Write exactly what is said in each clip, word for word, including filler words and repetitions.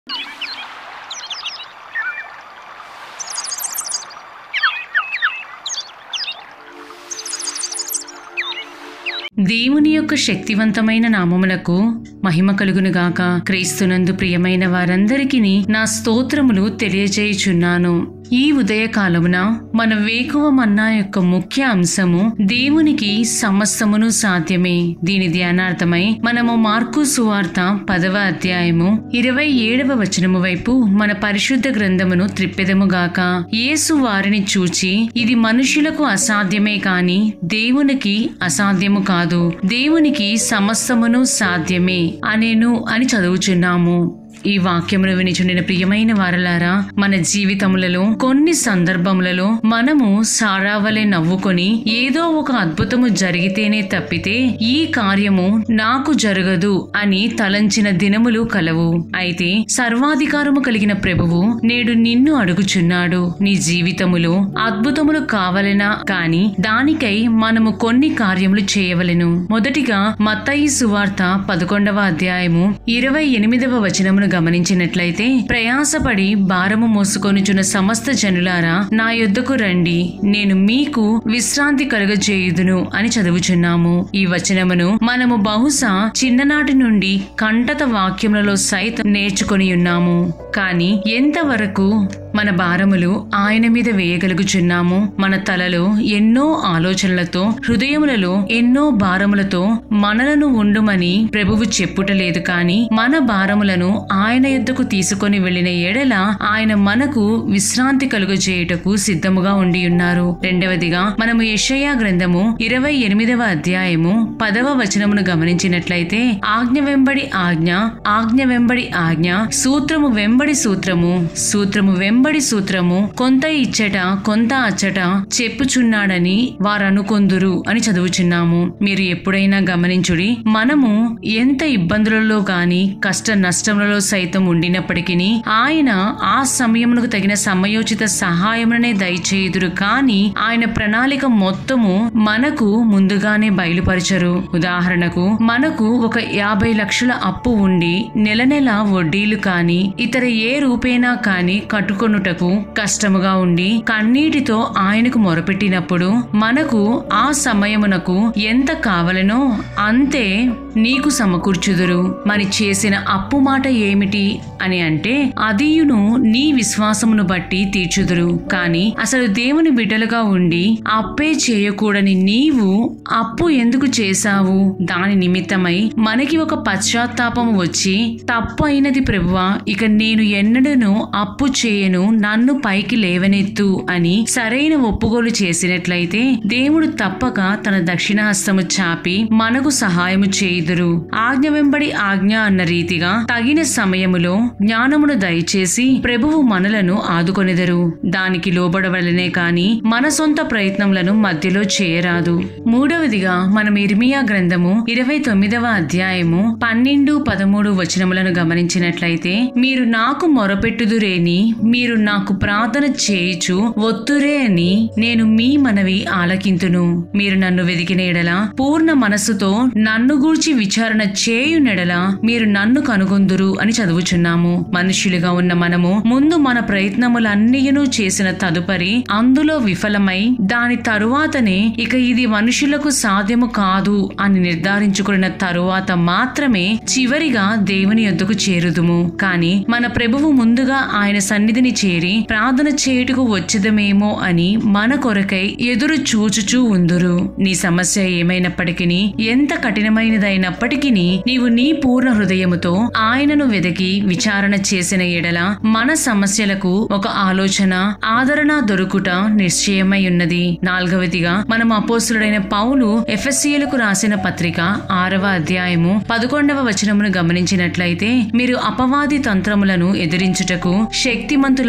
దేవుని యొక్క శక్తివంతమైన నామములకు మహిమ కలుగునుగాక. క్రీస్తునందు ప్రియమైన వారందరికీ నా స్తోత్రములు తెలియజేయుచున్నాను. ఈ ఉదయకాలమున మన వేకువ మన్నా యొక్క ముఖ్య అంశము దేవునికి సమస్తమును సాధ్యమే. దీని ధ్యానార్థమై మనము మార్కు సువార్త పదవ అధ్యాయము ఇరవై ఏడవ వచనము వైపు మన పరిశుద్ధ గ్రంథమును త్రిప్పెదముగాక. యేసు వారిని చూచి, ఇది మనుషులకు అసాధ్యమే కాని దేవునికి అసాధ్యము కాదు, దేవునికి సమస్తమును సాధ్యమే అనేను అని చదువుచున్నాము. ఈ వాక్యమును వినిచుండిన ప్రియమైన వారలారా, మన జీవితములలో కొన్ని సందర్భములలో మనము సారావలే నవ్వుకొని ఏదో ఒక అద్భుతము జరిగితేనే తప్పితే ఈ కార్యము నాకు జరగదు అని తలంచిన దినములు కలవు. అయితే సర్వాధికారము కలిగిన ప్రభువు నేడు నిన్ను అడుగుచున్నాడు, నీ జీవితములో అద్భుతములు కావలెనా కాని దానికై మనము కొన్ని కార్యములు చేయవలెను. మొదటిగా మత్తయి సువార్త పదకొండవ అధ్యాయము ఇరవై ఎనిమిదవ వచనమును గమనించినట్లయితే, ప్రయాసపడి భారము మోసుకొనుచున్న సమస్త జనులారా నా యొద్దకు రండి, నేను మీకు విశ్రాంతి కలుగజేయుదును అని చదువుచున్నాము. ఈ వచనమును మనము బహుశా చిన్ననాటి నుండి కంఠత వాక్యములలో సైతం నేర్చుకొని ఉన్నాము. కానీ ఎంతవరకు మన భారములు ఆయన మీద వేయగలుగుచున్నాము? మన తలలో ఎన్నో ఆలోచనలతో, హృదయములలో ఎన్నో భారములతో మనలను ఉండుమని ప్రభువు చెప్పుటలేదు. కానీ మన భారములను ఆయన యొద్దకు తీసుకొని వెళ్లిన ఎడల ఆయన మనకు విశ్రాంతి కలుగజేయుటకు సిద్ధముగా ఉండి ఉన్నారు. రెండవదిగా మనము యెషయా గ్రంథము ఇరవై ఎనిమిదవ అధ్యాయము పదవ వచనమును గమనించినట్లయితే, ఆజ్ఞ వెంబడి ఆజ్ఞ, ఆజ్ఞ వెంబడి ఆజ్ఞ, సూత్రము వెంబడి సూత్రము, సూత్రము వెంబడి సూత్రము, కొంత ఇచ్చట కొంత అచ్చట చెప్పుచున్నాడని వారనుకొందురు అని చదువుచున్నాము. మీరు ఎప్పుడైనా గమనించుడి, మనము ఎంత ఇబ్బందులలో గాని కష్ట నష్టములలో సైతం ఉండినప్పటికీ ఆయన ఆ సమయమునకు తగిన సమయోచిత సహాయమునే దయచేయుదురు. కానీ ఆయన ప్రణాళిక మొత్తము మనకు ముందుగానే బయలుపరచరు. ఉదాహరణకు, మనకు ఒక యాభై లక్షల అప్పు ఉండి నెల నెల వడ్డీలు కాని ఇతర ఏ రూపేనా కాని కట్టుకొనుటకు కష్టముగా ఉండి కన్నీటితో ఆయనకు మొరపెట్టినప్పుడు మనకు ఆ సమయమునకు ఎంత కావలనో అంతే నీకు సమకూర్చుదురు. మరి చేసిన అప్పు మాట ఏమిటి అని అంటే, అదియును నీ విశ్వాసమును బట్టి తీర్చుదురు. కాని అసలు దేవుని బిడ్డలుగా ఉండి అప్పే చేయకూడని నీవు అప్పు ఎందుకు చేశావు? దాని నిమిత్తమై మనకి ఒక పశ్చాత్తాపము వచ్చి, తప్పు అయినది ప్రభువా, ఇక నేను ఎన్నడను అప్పు చేయను, నన్ను పైకి లేవనెత్తు అని సరైన ఒప్పుకోలు చేసినట్లయితే దేవుడు తప్పక తన దక్షిణహస్తము చాపి మనకు సహాయము చేయుదురు. ఆజ్ఞ వెంబడి ఆజ్ఞ అన్న రీతిగా తగిన సమయములో జ్ఞానమును దయచేసి ప్రభువు మనలను ఆదుకొనెదరు. దానికి లోబడవలనే కాని మన సొంత ప్రయత్నములను మధ్యలో చేయరాదు. మూడవదిగా మనం ఇర్మియా గ్రంథము ఇరవై తొమ్మిదవ అధ్యాయము పన్నెండు పదమూడు వచనములను గమనించినట్లయితే, మీరు నాకు మొరపెట్టుదురేని, మీరు నాకు ప్రార్థన చేయుచు ఒత్తురే అని నేను మీ మనవి ఆలకింతును. మీరు నన్ను వెదికిన ఎడల, పూర్ణ మనస్సుతో నన్ను గూర్చి విచారణ చేయునెడల మీరు నన్ను కనుగొందురు అని చదువుచున్నాము. మనుష్యులుగా ఉన్న మనము ముందు మన ప్రయత్నములన్నీయును చేసిన తదుపరి అందులో విఫలమై దాని తరువాతనే ఇక ఇది మనుషులకు సాధ్యము కాదు అని నిర్ధారించుకున్న తరువాత మాత్రమే చివరిగా దేవుని యొద్దకు చేరుదుము. కాని మన ప్రభువు ముందుగా ఆయన సన్నిధిని చేరి ప్రార్థన చేయుటకు వచ్చేదమేమో అని మన కొరకై ఎదురు చూచుచూ ఉందురు. నీ సమస్య ఏమైనప్పటికీ, ఎంత కఠినమైనదైనప్పటికీ నీవు నీ పూర్ణ హృదయముతో ఆయనను వెదకి విచారణ చేసిన ఎడల మన సమస్యలకు ఒక ఆలోచన, ఆదరణ దొరుకుట నిశ్చయమై ఉన్నది. నాలుగవదిగా మనం అపోస్తులుడైన పౌలు ఎఫెసీయులకు రాసిన పత్రిక ఆరవ అధ్యాయము పదకొండవ వచనమును గమనించినట్లయితే, మీరు అపవాది తంత్రములను ఎదిరించుటకు శక్తిమంతుల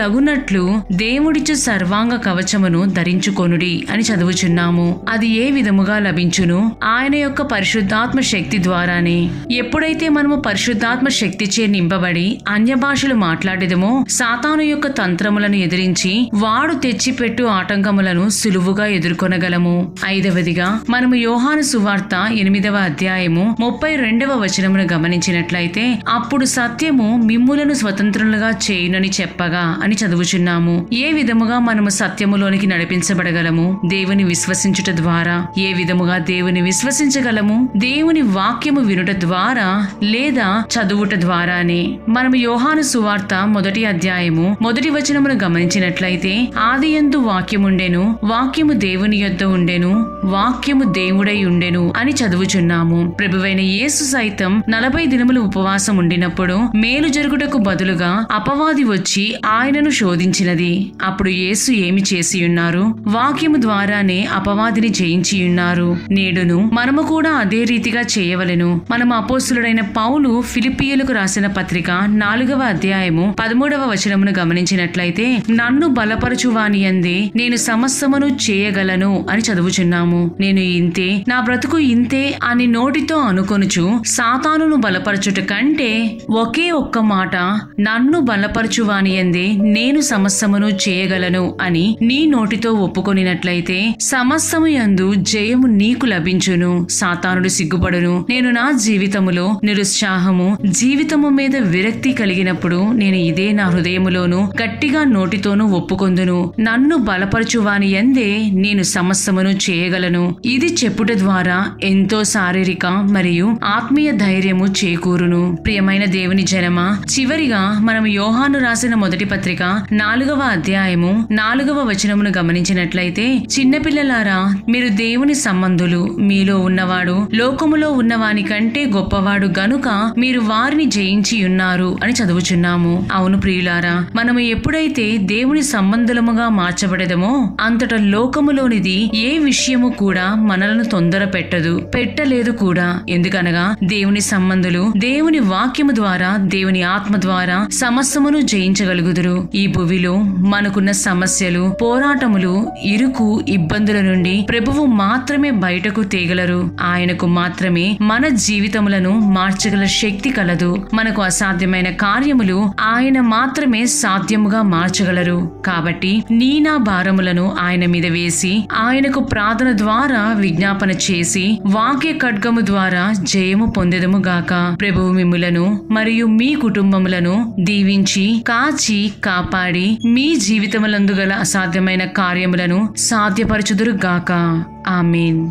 లగునట్లు దేవుడిచ్చు సర్వాంగ కవచమును ధరించుకొనుడి అని చదువుచున్నాము. అది ఏ విధముగా లభించును? ఆయన యొక్క పరిశుద్ధాత్మ శక్తి ద్వారానే. ఎప్పుడైతే మనము పరిశుద్ధాత్మ శక్తిచే నింపబడి అన్య భాషలు మాట్లాడేదమో సాతాను యొక్క తంత్రములను ఎదిరించి వాడు తెచ్చిపెట్టు ఆటంకములను సులువుగా ఎదుర్కొనగలము. ఐదవదిగా మనము యోహాను సువార్త ఎనిమిదవ అధ్యాయము ముప్పై రెండవ వచనమును గమనించినట్లయితే అప్పుడు సత్యము మిమ్ములను స్వతంత్రులుగా చేయునని చెప్పగా అని చదువుచున్నాము. ఏ విధముగా మనము సత్యములోనికి నడిపించబడగలము? దేవుని విశ్వసించుట ద్వారా. ఏ విధముగా దేవుని విశ్వసించగలము? దేవుని వాక్యము వినుట ద్వారా లేదా చదువుట ద్వారానే. మనము యోహాను సువార్త మొదటి అధ్యాయము మొదటి వచనమును గమనించినట్లయితే ఆదియందు వాక్యముండెను, వాక్యము దేవుని యొద్ద ఉండెను, వాక్యము దేవుడై ఉండెను అని చదువుచున్నాము. ప్రభువైన యేసు సైతం నలభై దినములు ఉపవాసం ఉండినప్పుడు మేలు జరుగుటకు బదులుగా అపవాది వచ్చి ఆయనను శోధించినది. అప్పుడు యేసు ఏమి చేసి ఉన్నారు? వాక్యము ద్వారానే అపవాదిని జయించి ఉన్నారు. నేడును మనము కూడా అదే రీతిగా చేయవలెను. మనము అపోస్తులుడైన పౌలు ఫిలిప్పియులకు రాసిన పత్రిక నాలుగవ అధ్యాయము పదమూడవ వచనమును గమనించినట్లయితే నన్ను బలపరచువాని యందే నేను సమస్తమును చేయగలను అని చదువుచున్నాము. నేను ఇంతే, నా బ్రతుకు ఇంతే అని నోటితో అనుకొనుచు సాతానును బలపరచుట కంటే ఒకే ఒక్క మాట నన్ను బలపరచువాని యందే నేను సమస్తమును చేయగలను అని నీ నోటితో ఒప్పుకొనినట్లయితే సమస్తము యందు జయము నీకు లభించును. సాతానుడు సిగ్గుపడును. నేను నా జీవితములో నిరుత్సాహము, జీవితము మీద విరక్తి కలిగినప్పుడు నేను ఇదే నా హృదయములోను గట్టిగా నోటితోనూ ఒప్పుకొందును. నన్ను బలపరచువాని యందే నేను సమస్తమును చేయగలను. ఇది చెప్పుట ద్వారా ఎంతో శారీరక మరియు ఆత్మీయ ధైర్యము చేకూరును. ప్రియమైన దేవుని జనమా, చివరిగా మనం యోహాను రాసిన మొదటి పత్రిక నాలుగవ అధ్యాయము నాలుగవ వచనమును గమనించినట్లయితే చిన్నపిల్లలారా మీరు దేవుని సంబంధులు, మీలో ఉన్నవాడు లోకములో ఉన్నవాని కంటే గొప్పవాడు గనుక మీరు వారిని జయించి ఉన్నారు అని చదువుచున్నాము. అవును ప్రియులారా, మనము ఎప్పుడైతే దేవుని సంబంధులముగా మార్చబడేదమో అంతట లోకములోనిది ఏ విషయము కూడా మనలను తొందర పెట్టదు, పెట్టలేదు కూడా. ఎందుకనగా దేవుని సంబంధులు దేవుని వాక్యము ద్వారా, దేవుని ఆత్మ ద్వారా సమస్తమును జయించగలుగుదురు. ఈ భూమిలో మనకున్న సమస్యలు, పోరాటములు, ఇరుకు, ఇబ్బందుల నుండి ప్రభువు మాత్రమే బయటకు తేగలరు. ఆయనకు మాత్రమే మన జీవితములను మార్చగల శక్తి కలదు. మనకు అసాధ్యమైన కార్యములు ఆయన మాత్రమే సాధ్యముగా మార్చగలరు. కాబట్టి నీ నా భారములను ఆయన మీద వేసి ఆయనకు ప్రార్థన ద్వారా విజ్ఞాపన చేసి వాక్య ఖడ్గము ద్వారా జయము పొందెదము గాక. ప్రభువు మిమ్ములను మరియు మీ కుటుంబములను దీవించి కాచి కాపాడి మీ జీవితములందు గల అసాధ్యమైన కార్యములను సాధ్యపరచుదురు గాక. ఆమేన్.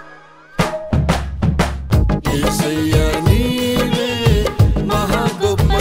యేసయ్యా నీవే మహా గొప్ప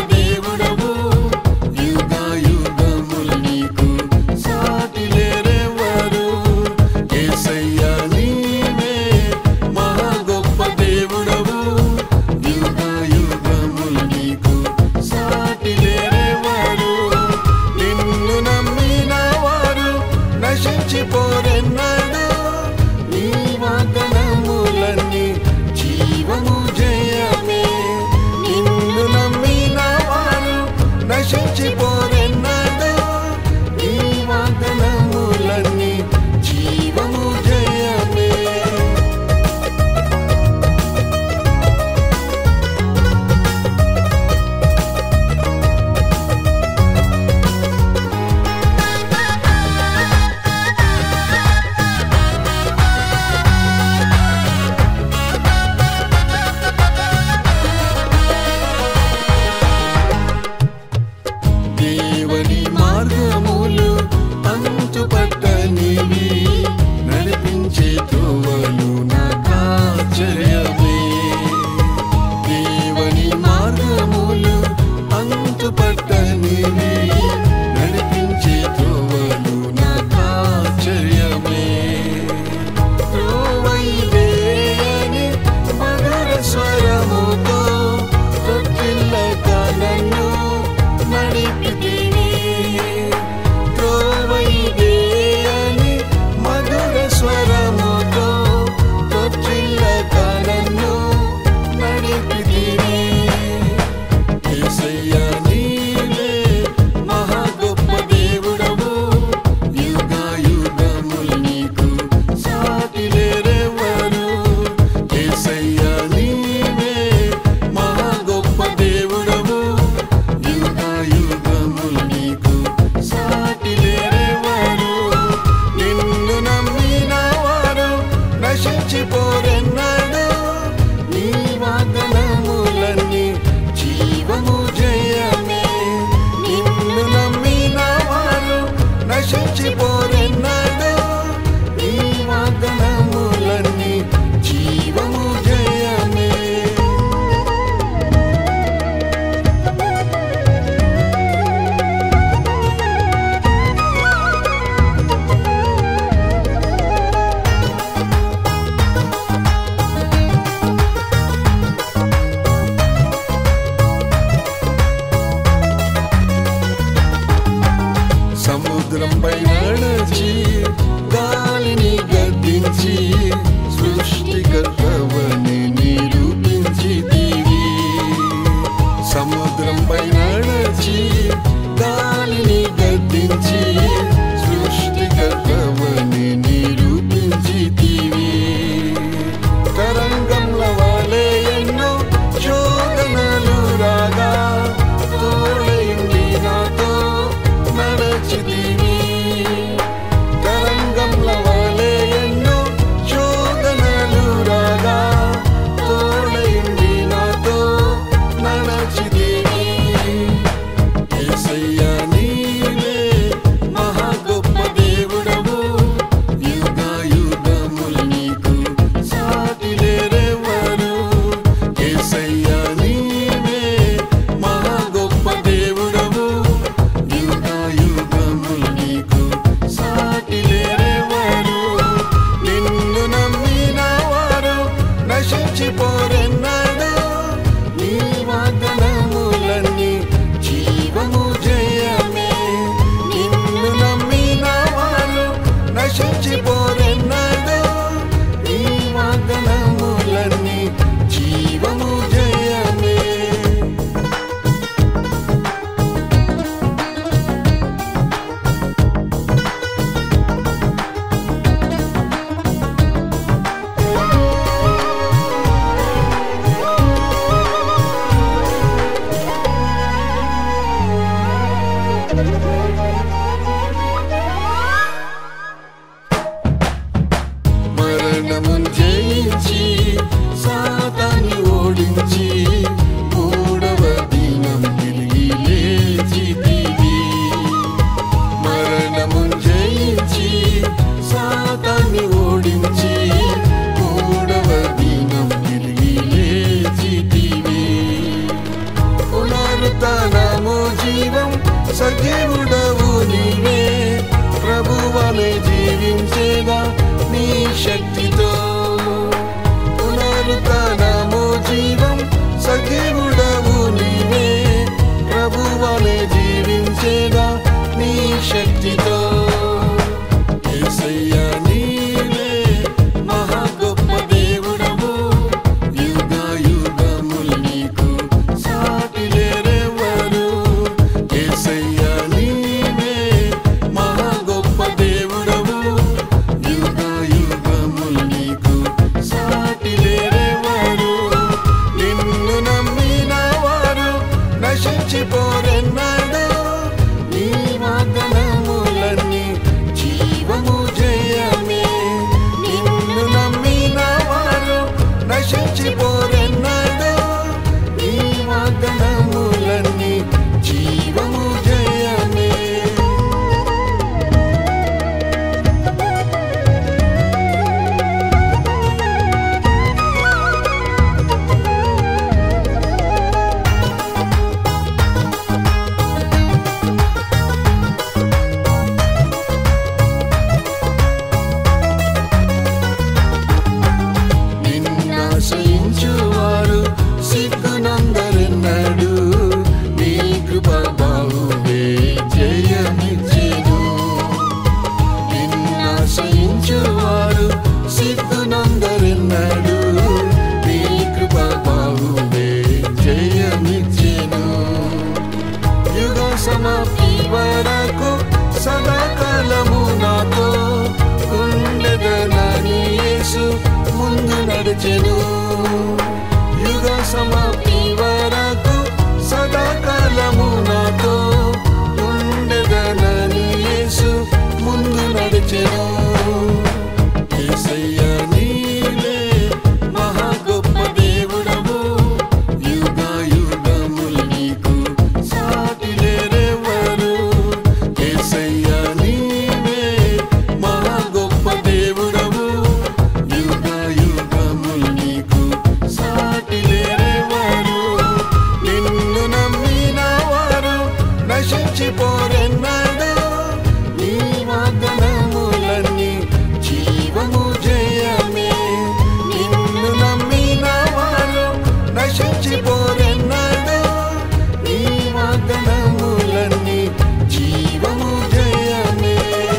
నడిచెను యుగ సమాప్తి వరకు సదాకాలము నాతో ఉండెదనని యేసు ముందు నడిచెను యేసయ్యా నీవే మహా గొప్ప దేవుడవు యుగాయుగములు నీకు సాటి లేరెవరు యేసయ్యా నీవే మహా గొప్ప దేవుడవు యుగాయుగములు నీకు సాటి లేరెవరు నిన్ను నమ్మిన వారు నశించిపోరెన్నడు నీ వాగ్దానములన్నీ జీవము జయమే నిన్ను నమ్మిన వారు నశించిపోరెన్నడు నీ వాగ్దానములన్నీ జీవము జయమే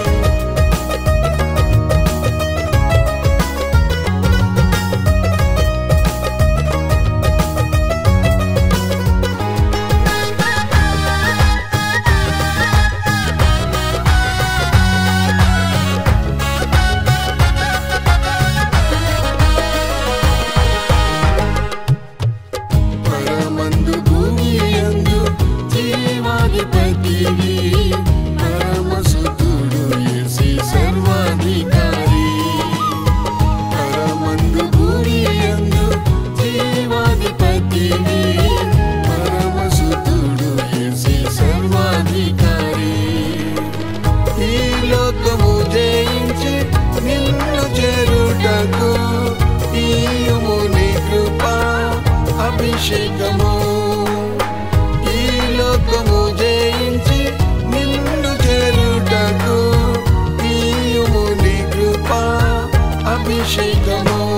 పరమందు భూమియందు జీవాధిపతివి పరమసుతుడు యేసే సర్వాధికారి పరమందు భూమియందు జీవాధిపతివి పరమసుతుడు యేసే సర్వాధికారి ఈ లోకము జయించి నిన్ను చేరుటకు ఈయుము నీ కృపా అభిషేకము ఈ లోకము జయించి నిన్ను చేరుటకు ఈయుము నీ కృపా అభిషేకము